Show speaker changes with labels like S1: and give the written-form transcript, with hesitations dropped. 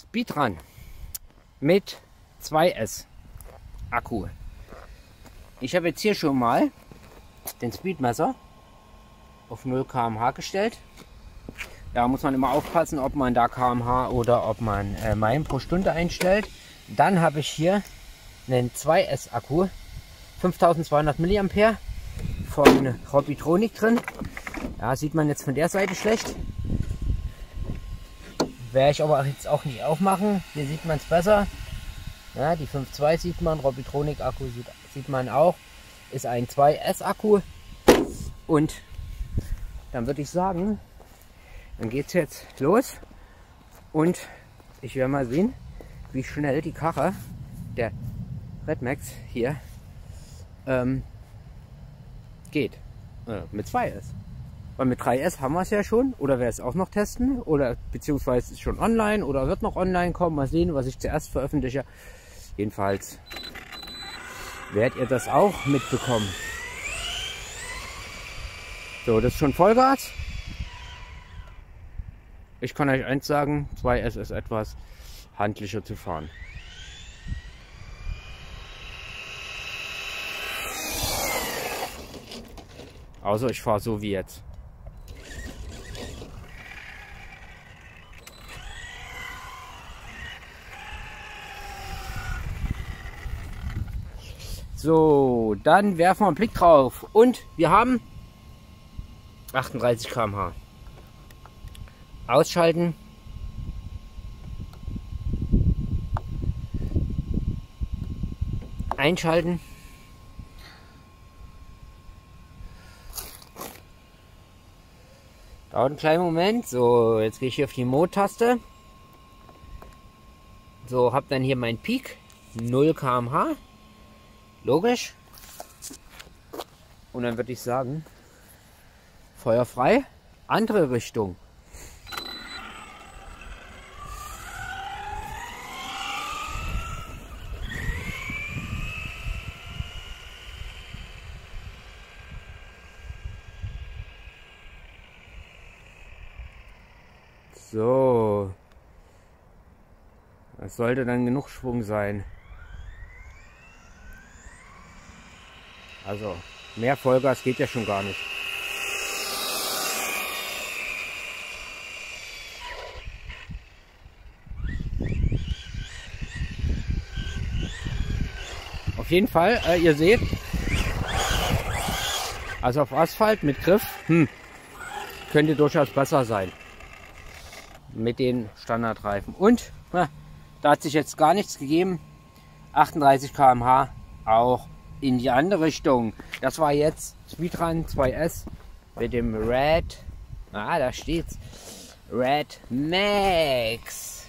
S1: Speedrun mit 2S Akku. Ich habe jetzt hier schon mal den Speedmesser auf 0 km/h gestellt. Da muss man immer aufpassen, ob man da km/h oder ob man Meilen pro Stunde einstellt. Dann habe ich hier einen 2S Akku, 5200 mAh von Hobbytronic drin. Ja, sieht man jetzt von der Seite schlecht. Werde ich aber jetzt auch nicht aufmachen. Hier sieht man es besser. Ja, die 5.2 sieht man, Hobbytronic Akku sieht man auch. Ist ein 2S Akku. Und dann würde ich sagen, dann geht es jetzt los. Und ich werde mal sehen, wie schnell die Karre, der Redmax hier, geht. Mit 2S. Weil mit 3S haben wir es ja schon, oder werde es auch noch testen, oder beziehungsweise ist schon online oder wird noch online kommen. Mal sehen, was ich zuerst veröffentliche. Jedenfalls werdet ihr das auch mitbekommen. So, das ist schon Vollgas. Ich kann euch eins sagen, 2S ist etwas handlicher zu fahren. Also ich fahre so wie jetzt. So, dann werfen wir einen Blick drauf. Und wir haben 38 km/h. Ausschalten. Einschalten. Dauert einen kleinen Moment. So, jetzt gehe ich hier auf die Mode-Taste. So, habe dann hier mein Peak. 0 km/h. Logisch. Und dann würde ich sagen, Feuer frei, andere Richtung. So. Das sollte dann genug Schwung sein. Also mehr Vollgas geht ja schon gar nicht. Auf jeden Fall, ihr seht, also auf Asphalt mit Griff, könnte durchaus besser sein. Mit den Standardreifen. Und da hat sich jetzt gar nichts gegeben. 38 km/h auch in die andere Richtung. Das war jetzt Speedrun 2S mit dem Red, da steht's, Red Max.